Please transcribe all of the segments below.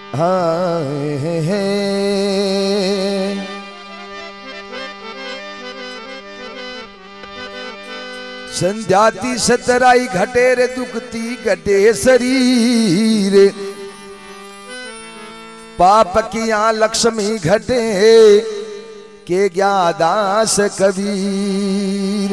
संध्याती सतराई घटे रे दुखती घटे शरीर, पाप किया लक्ष्मी घटे के ज्ञादास कबीर।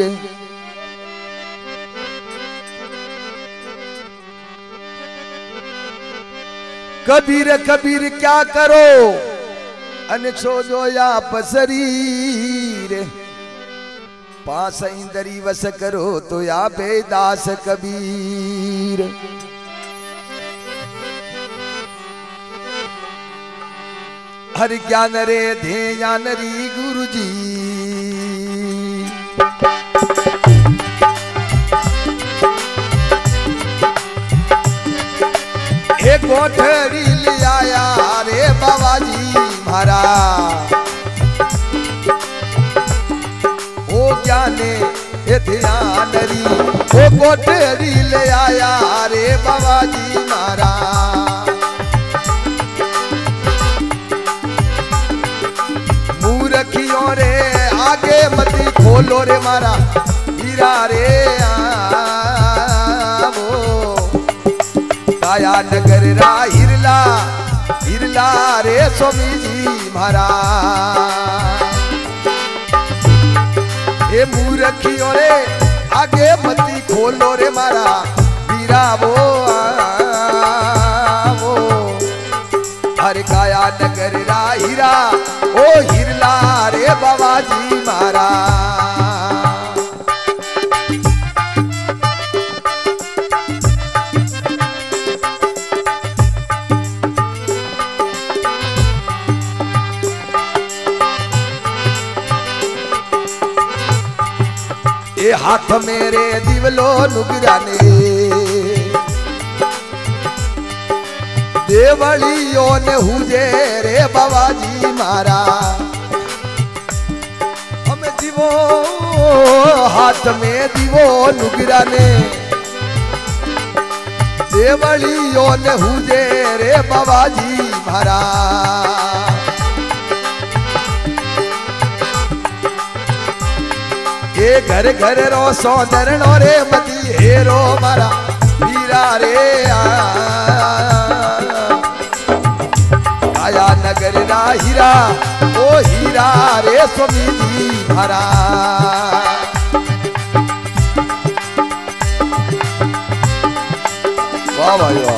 कबीर कबीर क्या करो अन छोड़ो या शरीर, पास इंदरी वस करो तो या बेदास कबीर। हर ज्ञान रे ध्यान री गुरु जी, एक कोठरी ले आया रे बाबा जी महारा, ओ ज्ञाने ए ध्यान री ओ कोठरी ले आया रे बाबा जी महारा। मूर्खियों रे आगे मती खोलो रे मारा हीरा रे आवो, काया नगर रा हिरला हिरला रे स्वामी जी महाराज। ए मूर्खियों रे आगे मती खोलो रे मारा हीरा वो आवो, हर काया नगर रा हीरा ओ हिरला रे बाबा जी महाराज। ये हाथ मेरे दिवलो नुगराने, देवलियों ने हुजे रे बाबा जी मारा। हम दिवो हाथ में दिवो नुगराने, देवलियों ने हुजे रे बाबा जी मारा। ये घर घर रो सौंदर्य रे मती हेरो मारा हीरा रे आया नगर रा हीरा ओ हीरा रे स्वामी जी महाराज। वाह भाई वाह।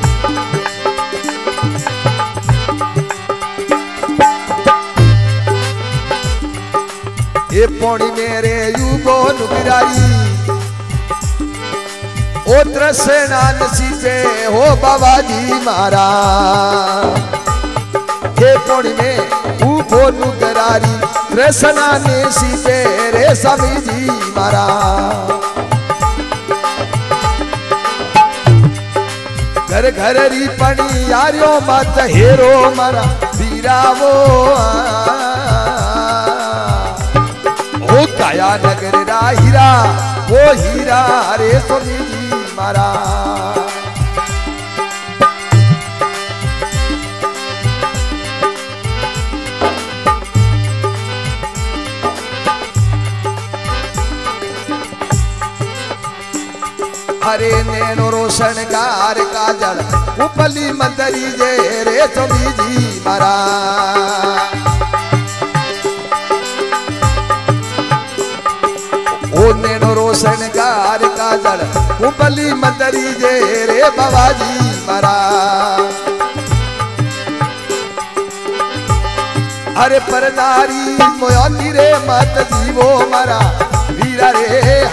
ये पौड़ी मेरे युगो नुगिराई ओ त्रसेना नसीबे हो बाबा जी महाराज। ये पौड़ी में उबो नुगरारी त्रसेना नसीबे रे स्वामी जी महाराज। घर घर री पणी यारियों मत हेरो मारा वीरावो, काया नगर रा हीरा वो हीरा रे स्वामी जी महाराज। हरे नैनो रोशन कार काजल उपली मंदरी जे रे स्वामी जी महाराज। ओ नैनो रोशन कार काजल उपली मंदरी जे रे बाबा जी महाराज। अरे परदारी मोयाती रे मत जीवो मारा वीरा रे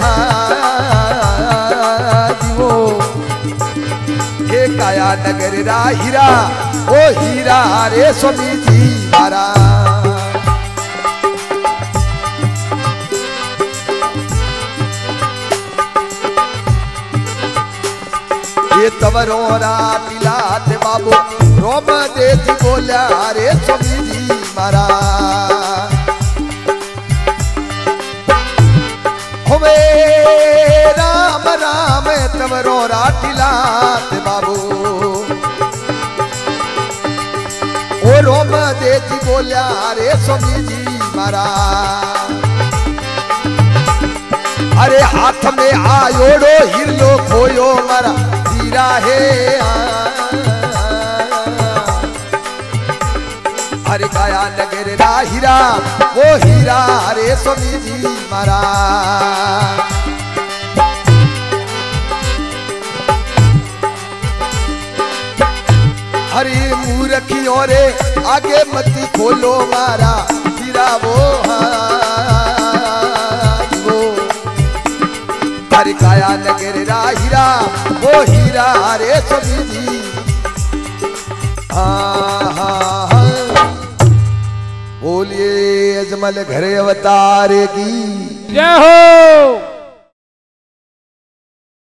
हाँ जीवो। ये काया नगर रा हीरा ओ हीरा रे स्वामी जी महाराज। ये तवरो रातिलात बाबू रोम देती बोल्या रे स्वामी जी महाराज। होवे राम राम तवरो रातिलात बाबू, मदे जी बोलिया रे स्वामी जी महाराज। अरे हाथ में आयोड़ो हिरलो खोयो मारा हीरा है। अरे काया नगर रा हीरा वो हीरा रे स्वामी जी महाराज। हरी मूर्खियों रे आगे मती खोलो मारा हीरा वो हरि काया नगर रा हीरा वो हीरा रे स्वामी जी। बोलिए अजमल घर अवतार की जय हो।